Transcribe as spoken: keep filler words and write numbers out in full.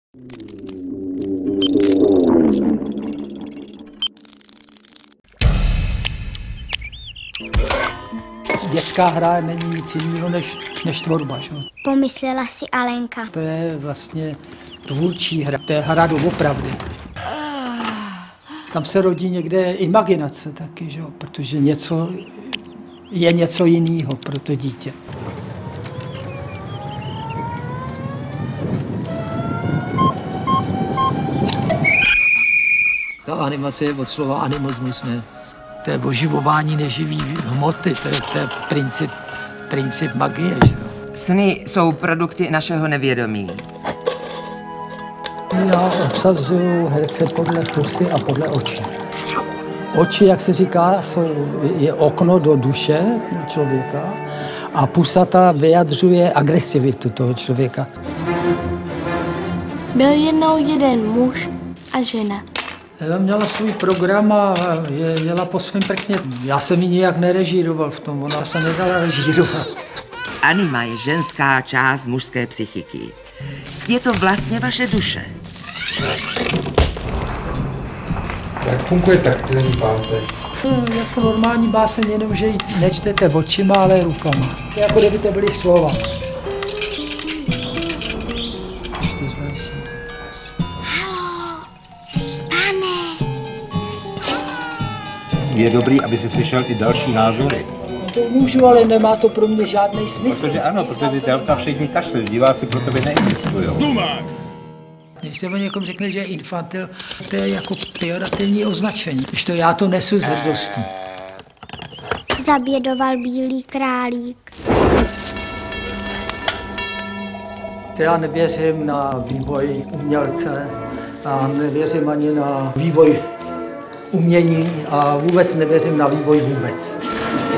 Dětská hra není nic jiného než, než tvorba. Že? Pomyslela si Alenka. To je vlastně tvůrčí hra, to je hra doopravdy. Tam se rodí někde imaginace taky, že? Protože něco je něco jiného pro to dítě. Ta animace je od slova animismus, ne? To je oživování neživý hmoty, to je, to je princip, princip magie. Že? Sny jsou produkty našeho nevědomí. Já obsazuju herce podle pusy a podle očí. Oči, jak se říká, jsou, je okno do duše člověka a pusa ta vyjadřuje agresivitu toho člověka. Byl jednou jeden muž a žena. Měla svůj program a je, jela po svém prkně. Já jsem ji nijak nerežíroval v tom, ona se nedala režírovat. Anima je ženská část mužské psychiky. Je to vlastně vaše duše. Jak funguje taktilní báseň? To je jako normální báseň, jenomže ji nečtete očima, ale rukama. To je jako kdyby to byly slova. Je dobrý, aby si slyšel i další názory. To můžu, ale nemá to pro mě žádný smysl. Protože ano, protože ty tam všichni kašli, diváci pro tebe neexistují. Když se o někom řekne, že je infantil, to je jako pejorativní označení. Když to já to nesu s hrdostí. Zabědoval bílý králík. Já nevěřím na vývoj umělce a nevěřím ani na vývoj umění a vůbec nevěřím na vývoj vůbec.